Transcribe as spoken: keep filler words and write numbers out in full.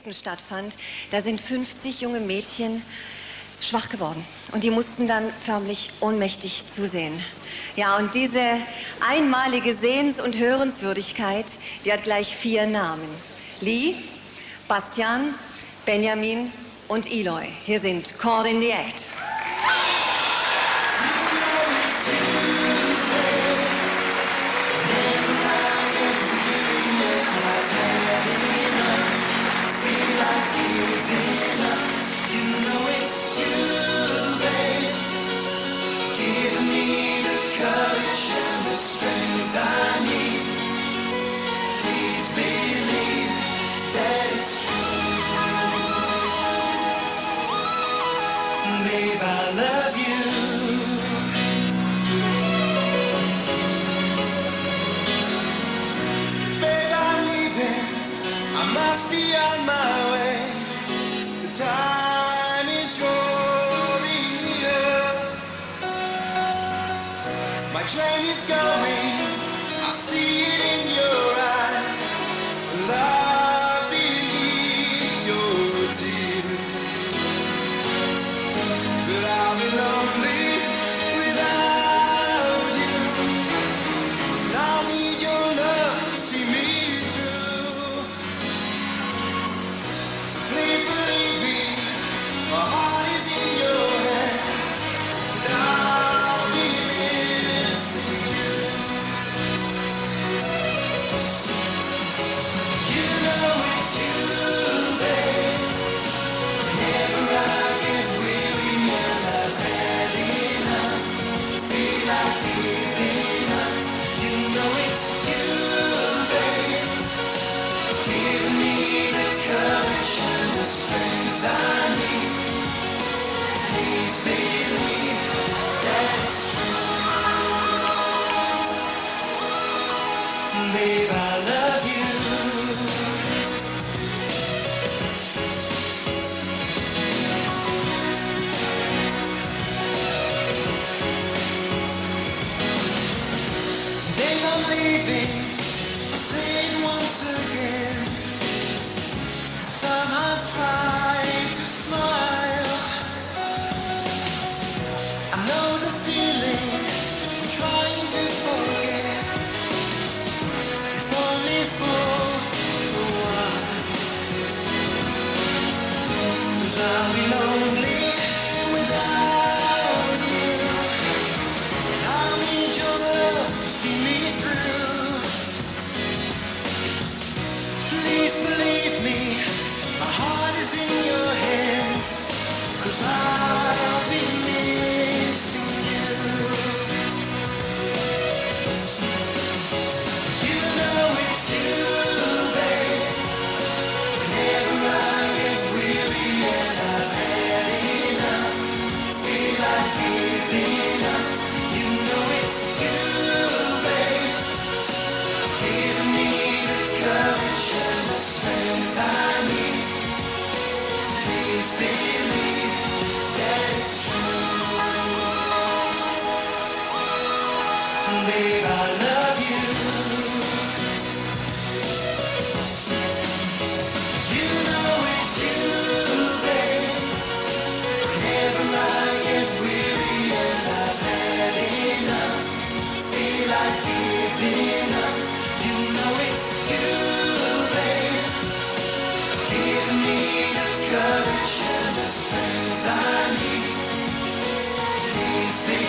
Dresden stattfand, da sind fünfzig junge Mädchen schwach geworden. Und die mussten dann förmlich ohnmächtig zusehen. Ja, und diese einmalige Sehens- und Hörenswürdigkeit, die hat gleich vier Namen. Lee, Bastian, Benjamin und Eloy. Hier sind Caught in the Act. Babe, I love you. Babe, I'm leaving. I must be on my way. The time is drawing near. My train is going. I see it in your eyes. Love beneath your tears. But I'll be lonely without you. And I'll need your love to see me through. So please believe me, my heart is in your hand. And I'll be missing you. You know it's you, babe. Whenever I get weary and I've had enough, feel like giving up. You know it's you, babe, giving me the courage and the strength I need. Please believe that it's true. Babe, I love you. Babe, I'm leaving. I'll say it once again. Somehow trying to smile. I know the feeling. I'm trying to forget. If only for a while. 'Cause I'll be lonely without you. I need your love to see me through. Please believe me, my heart is in your hands. 'Cause I'll be missing you. You know it's you, babe. Whenever I get weary and I've had enough, feel like giving up. You know it's you, babe, giving me the courage and the strength I need. Please believe that it's true. Babe, I love you. You know it's you, babe. Whenever I get weary and I've had enough, feel like giving up. You know it's you, babe, giving me the courage and the strength I need. Please be